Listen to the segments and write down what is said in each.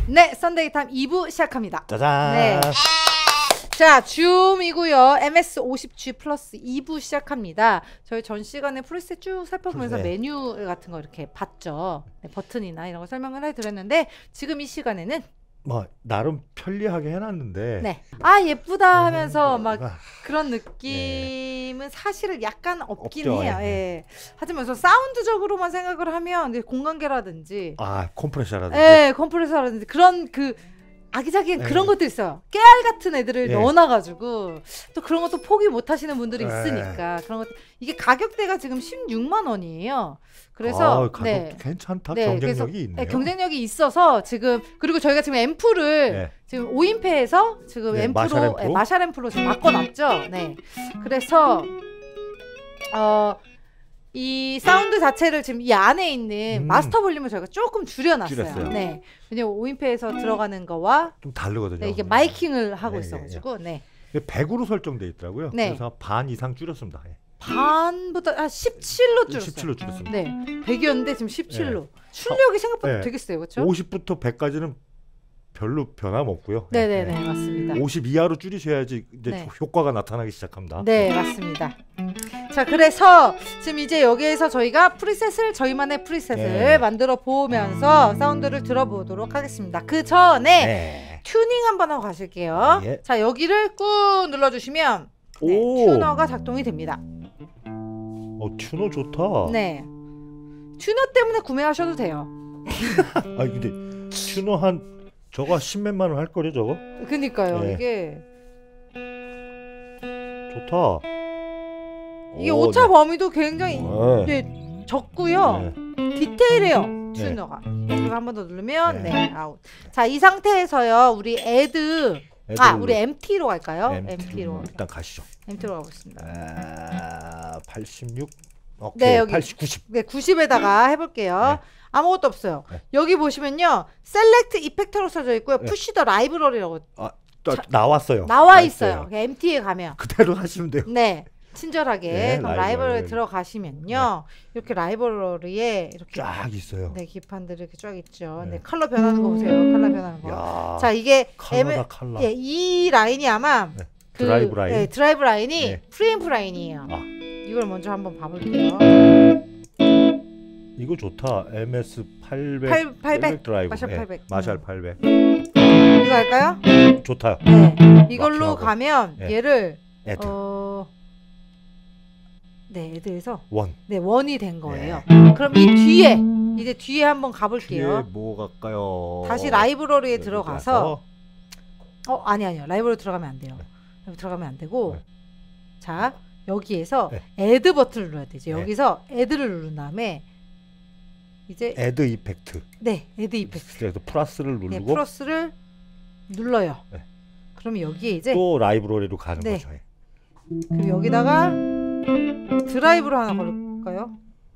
네, 썬데이 타임 2부 시작합니다. 짜잔. 네. 자, 줌이고요. MS50G 플러스 2부 시작합니다. 저희 전 시간에 프리셋 쭉 살펴보면서 네. 메뉴 같은 거 이렇게 봤죠. 네, 버튼이나 이런 거 설명을 해드렸는데 지금 이 시간에는 뭐 나름 편리하게 해놨는데. 네, 아 예쁘다 하면서 막 아, 그런 느낌은 사실은 약간 없긴 없죠, 해요. 예. 예. 하지만 우선 사운드적으로만 생각을 하면 이제 공간계라든지 아 컴프레셔라든지. 예, 컴프레서라든지 그런 그 아기자기한 예. 그런 것도 있어요. 깨알 같은 애들을 예. 넣어놔가지고 또 그런 것도 포기 못하시는 분들이 예. 있으니까 그런 것 이게 가격대가 지금 16만 원이에요. 그래서 가격 네. 괜찮다. 네, 경쟁력이 그래서, 있네요. 네, 경쟁력이 있어서 지금 그리고 저희가 지금 앰프를 네. 지금 5인패에서 지금 네, 앰프로 마샬 앰프로 지금 바꿔놨죠. 네, 그래서 이 사운드 자체를 지금 이 안에 있는 마스터 볼륨을 저희가 조금 줄여놨어요. 줄였어요. 네, 왜냐면 5인패에서 들어가는 거와 좀 다르거든요. 네, 이게 마이킹을 하고 네, 있어가지고 네. 100으로 설정돼 있더라고요. 네. 그래서 반 이상 줄였습니다. 예. 반보다 17로 줄였어요. 17로 줄였습니다. 네, 100이었는데 지금 17로. 네. 출력이 생각보다 네. 되게 세요, 그렇죠? 50부터 100까지는 별로 변함없고요. 네네네, 맞습니다. 50 이하로 줄이셔야지 이제 네. 효과가 나타나기 시작합니다. 네, 맞습니다. 자, 그래서 지금 이제 여기에서 저희가 프리셋을 저희만의 프리셋을 네. 만들어 보면서 사운드를 들어보도록 하겠습니다. 그 전에 네. 튜닝 한번 하고 가실게요. 예. 자, 여기를 꾹 눌러주시면 네, 오. 튜너가 작동이 됩니다. 튜너 좋다. 네, 튜너 때문에 구매하셔도 돼요. 아 근데 튜너 한 저거 10몇만 원 할 거래 저거? 그니까요. 네. 이게 좋다. 오차 네. 범위도 굉장히 네. 네, 적고요. 네. 디테일해요. 튜너가. 이거 한 번 더 누르면 네. 네, 아웃. 자, 이 상태에서요. 우리 우리 MT로 갈까요? MT로. 일단 가시죠. MT로 가보겠습니다. 86. 오케이. 네, 여기 80, 90. 네, 90에다가 해볼게요. 네. 아무것도 없어요. 네. 여기 보시면요. 셀렉트 이펙터로 써져 있고요. 네. 푸시 더 라이브러리라고 나왔어요. 나와 있어요. MT에 가면. 그대로 하시면 돼요. 네. 친절하게 네, 그럼 라이브러리 들어가시면요. 이렇게 라이브러리에 이렇게 쫙 있어요. 네, 기판들이 이렇게 쫙 있죠. 네. 네, 컬러 변하는 거 보세요. 컬러 변하는 거. 야, 자, 이게 컬러다 컬러. 예, 이 라인이 아마 네. 드라이브 라인. 네, 드라이브 라인이 네. 프리앰프 라인이에요. 아. 이걸 먼저 한번 봐볼게요. 이거 좋다. MS 800. 800 드라이브. 마샬 예, 800. 마샬 800. 이거 할까요? 좋다요. 네. 이걸로 락킹하고. 가면 네. 얘를 애드. 네, 애드에서 원. 네, 원이 된 거예요. 그럼 이 뒤에 이제 뒤에 한번 가볼게요. 뒤에 뭐 갈까요? 다시 라이브러리에 여기 들어가서 아니요. 라이브러리 들어가면 안 돼요. 네. 라이브러리 들어가면 안 되고 네. 자, 여기에서 네. 애드 버튼을 눌러야 되죠. 네. 여기서 애드를 누른 다음에 이제 애드 이펙트. 네, 애드 이펙트. 그래서 플러스를 네, 누르고 플러스를 눌러요. 네. 그러면 여기에 이제 또 라이브러리로 가는 네. 거죠. 예. 그리고 여기다가 드라이브를 하나 걸을까요?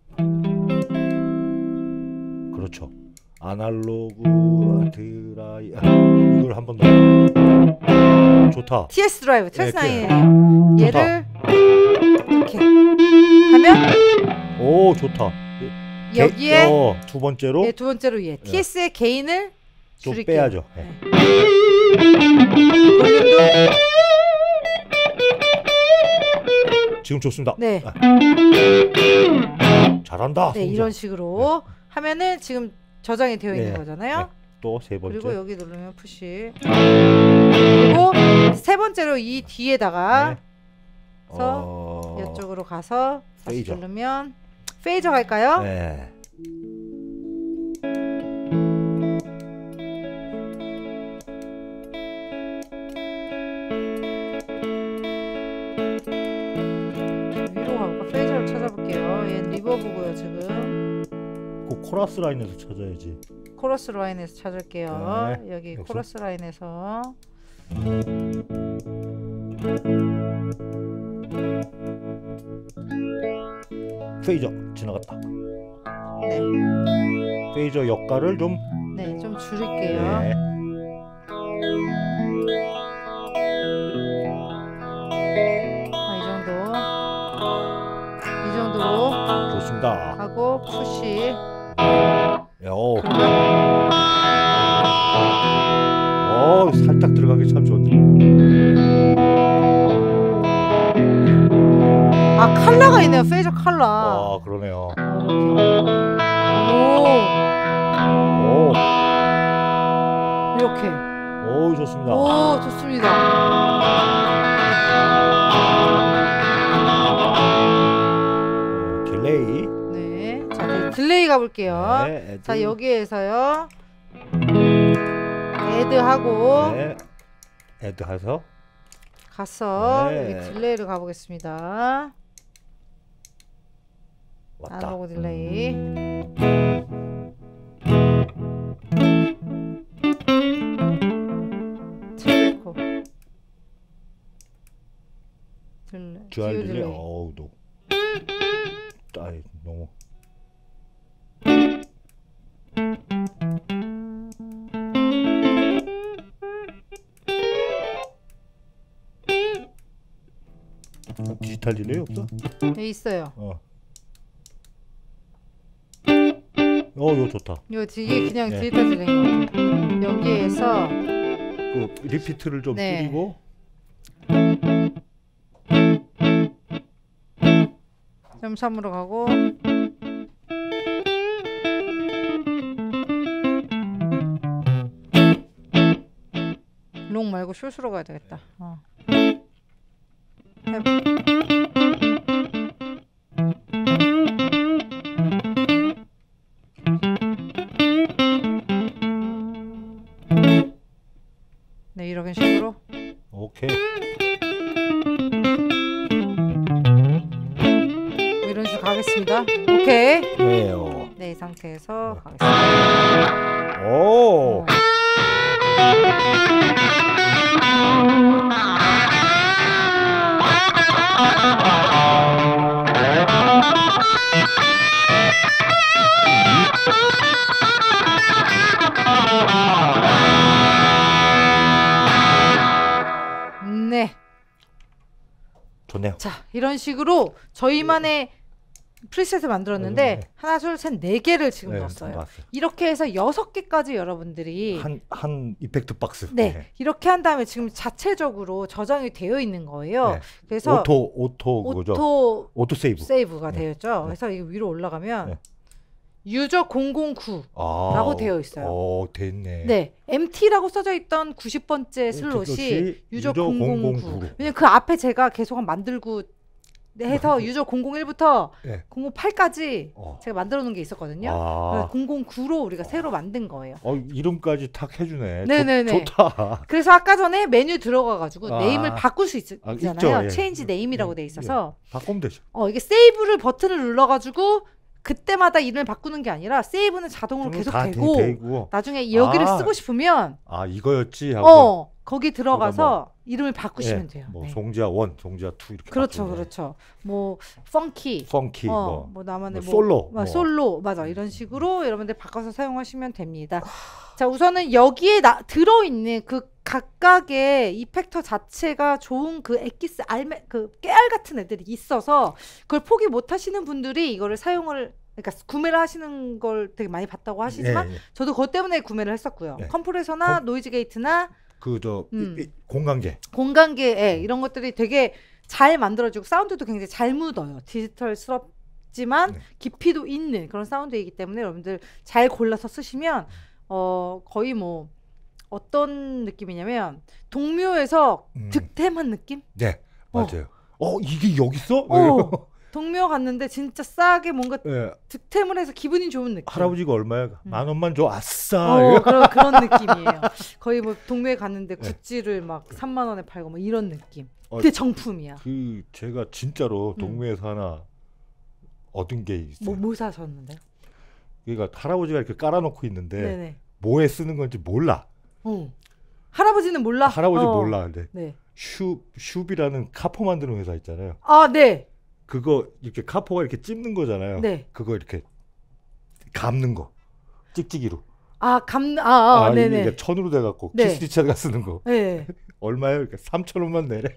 그렇죠. 아날로그 이걸 한 번 더. 좋다. TS 드라이브, 네, TS9이에요. 얘를 이렇게 하면 오 좋다. 여기에 두 번째로 네, 두 번째로 얘 TS의 게인을 좀 줄일게요. 빼야죠. 예. 볼륨도 지금 좋습니다. 네. 아. 잘한다. 네, 성우자. 이런 식으로 하면은 지금 저장이 되어 있는 네. 거잖아요. 또 세 번째. 그리고 여기 누르면 푸시. 그리고 세 번째로 이 뒤에다가 그래서 이쪽으로 가서 다시 페이저. 누르면 페이저 갈까요? 네. 위로 가볼까? 페이저를 찾아볼게요. 얘는 리버브고요 지금. 그 코러스 라인에서 찾아야지. 코러스 라인에서 찾을게요. 네. 여기 여기서? 코러스 라인에서 페이저 지나갔다. 네, 페이저 역할을 좀 네, 좀 줄일게요. 네. 이 정도로 좋습니다. 하고 푸시. 오. 들어가기 참 좋네. 아 컬러가 있네요. 페이저 컬러. 아 그러네요. 오. 오. 이렇게. 오 좋습니다. 오 좋습니다. 딜레이. 네. 자 이제 딜레이 가볼게요. 네, 자 여기에서요. 애드하고 네. 애드해서 가서 네. 여기 딜레이를 가보겠습니다. 왔다. 아날로그 딜레이. 트레코. 듀얼 딜레이. 딜레이. 어우 너. 아이 너무. 디지털 딜레이 없어? 네, 있어요. 이거 좋다. 이거 되게 그냥 네. 디지털 딜레이인 것 같아요. 여기에서 그 리피트를 좀 네. 줄이고. 점 3으로 가고 롱 말고 숏으로 가야 되겠다. 네 이런 식으로. 오케이. 이런 식으로 가겠습니다. 오케이. 네요. 네, 이 상태에서 가겠습니다. 오. 네. 좋네요. 자, 이런 식으로 저희만의 프리셋을 만들었는데 네. 하나, 둘, 셋, 네 개를 지금 네, 넣었어요. 나왔어요. 이렇게 해서 6개까지 여러분들이 한 이펙트 박스. 네, 이렇게 한 다음에 지금 자체적으로 저장이 되어 있는 거예요. 네. 그래서 오토 그거죠. 오토 세이브. 세이브가 네. 되어 있죠. 네. 그래서 이거 위로 올라가면 네. 유저 009 아, 라고 되어 있어요. 됐네. 네, MT라고 써져 있던 90번째 슬롯이 유저 009. 009로. 왜냐면 그 앞에 제가 계속 만들고 해서 유저 001부터 네. 008까지 제가 만들어 놓은 게 있었거든요. 아. 009로 우리가 새로 만든 거예요. 이름까지 탁 해주네. 네네네. 좋다. 그래서 아까 전에 메뉴 들어가가지고 아. 네임을 바꿀 수 있잖아요. 있죠, 예. 체인지 네임이라고 돼 있어서 바꾸면 되죠. 이게 세이브를 버튼을 눌러가지고 그때마다 이름을 바꾸는 게 아니라 세이브는 자동으로 계속 다 되고 되고. 나중에 여기를 아. 쓰고 싶으면 이거였지 하고. 거기 들어가서 이름을 바꾸시면 돼요. 뭐 네. 송지아 1, 송지아 2 이렇게. 그렇죠, 바꾸네. 그렇죠. 뭐 펑키, 뭐 나만의 솔로, 솔로 맞아 이런 식으로 여러분들 바꿔서 사용하시면 됩니다. 자, 우선은 여기에 들어있는 그 각각의 이펙터 자체가 좋은 그 엑기스 그 깨알 같은 애들이 있어서 그걸 포기 못 하시는 분들이 이거를 그러니까 구매를 하시는 걸 되게 많이 봤다고 하시지만 저도 그것 때문에 구매를 했었고요. 컴프레서나 노이즈 게이트나 공간계 이런 것들이 되게 잘 만들어지고 사운드도 굉장히 잘 묻어요. 디지털스럽지만 깊이도 있는 그런 사운드이기 때문에 여러분들 잘 골라서 쓰시면 거의 뭐 어떤 느낌이냐면 동묘에서 득템한 느낌? 네, 맞아요. 이게 여기 있어? 동묘 갔는데 진짜 싸게 뭔가 득템을 해서 기분이 좋은 느낌. 할아버지가 얼마야? 10,000원 줘. 아싸. 그런 느낌이에요. 거의 뭐 동묘에 갔는데 굿즈를 막 3만 원에 팔고 뭐 이런 느낌. 근데 정품이야. 제가 진짜로 동묘에서 하나 얻은 게 있어요. 뭐 사셨는데? 그러니까 할아버지가 이렇게 깔아놓고 있는데 네네. 뭐에 쓰는 건지 몰라. 할아버지는 몰라. 할아버지 몰라. 근데 네. 슈비라는 카포 만드는 회사 있잖아요. 네. 그거 이렇게 카포가 이렇게 찝는 거잖아요. 네. 그거 이렇게 감는 거 찍찍이로. 네네. 이게 천으로 돼갖고 네. 키스 리차드가 쓰는 거. 네. 얼마예요? 그러니까 3,000원만 내래.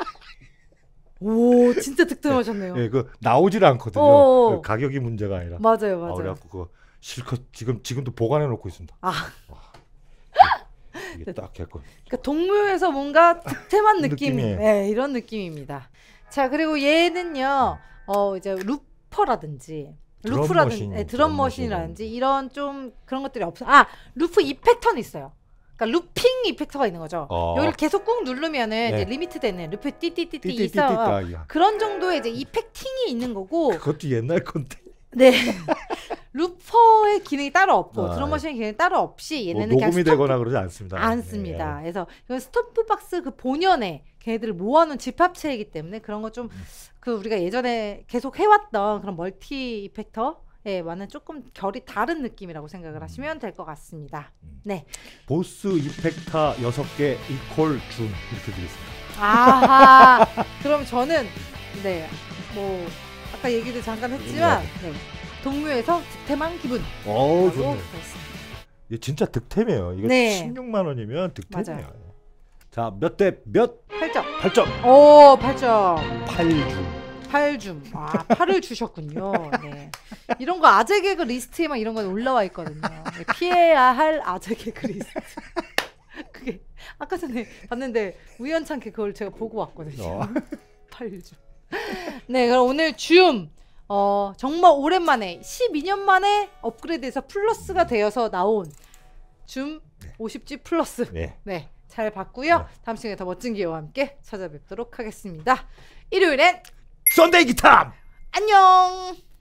오, 진짜 득템하셨네요. 네, 그 나오질 않거든요. 가격이 문제가 아니라. 맞아요. 그래갖고 그거 실컷 지금도 보관해 놓고 있습니다. 이게 딱 개꿀. 그러니까 동묘에서 뭔가 득템한 느낌, 느낌이에요. 네, 이런 느낌입니다. 자, 그리고 얘는요, 이제 루퍼라든지 루프라든지 드럼머신, 드럼머신이라든지 이런 좀 그런 것들이 없어. 아, 루프 이펙터는 있어요. 그러니까 루핑 이펙터가 있는 거죠. 여기를 계속 꾹 누르면은 네. 이제 리미트되는 루프 띠띠띠띠 있어. 띠띠띠띠. 그런 정도의 이제 이펙팅이 있는 거고. 그것도 옛날 건데. 네. 루퍼의 기능이 따로 없고 아, 드럼머신의 기능이 따로 없이 얘네는 뭐 그냥 녹음이 되거나 그러지 않습니다. 않습니다. 예. 그래서 이건 스톰프박스 그 본연의 걔네들을 모아놓은 집합체이기 때문에 그런 거 좀 그 우리가 예전에 계속 해왔던 그런 멀티 이펙터에와는 조금 결이 다른 느낌이라고 생각을 하시면 될 것 같습니다. 네. 보스 이펙터 6개 이퀄 준 이렇게 드리겠습니다. 아하. 그럼 저는 네. 뭐 아까 얘기도 잠깐 했지만 네. 동묘에서 득템한 기분. 좋네. 그렇습니다. 이게 진짜 득템이에요. 이거 네. 16만 원이면 득템이에요. 맞아요. 자, 몇 대 몇? 8점. 8점. 오, 8점. 8주. 8줌. 아, 8을 주셨군요. 네. 이런 거 아재 개그 리스트에만 이런 건 올라와 있거든요. 네, 피해야 할 아재 개그 리스트. 그게 아까 전에 봤는데 우연찮게 그걸 제가 보고 왔거든요. 8줌. 네, 그럼 오늘 줌 정말 오랜만에 12년 만에 업그레이드해서 플러스가 되어서 나온 줌 50G 플러스. 네. 네. 잘 봤고요. 네. 다음 시간에 더 멋진 기회와 함께 찾아뵙도록 하겠습니다. 일요일엔 썬데이 기탐. 안녕.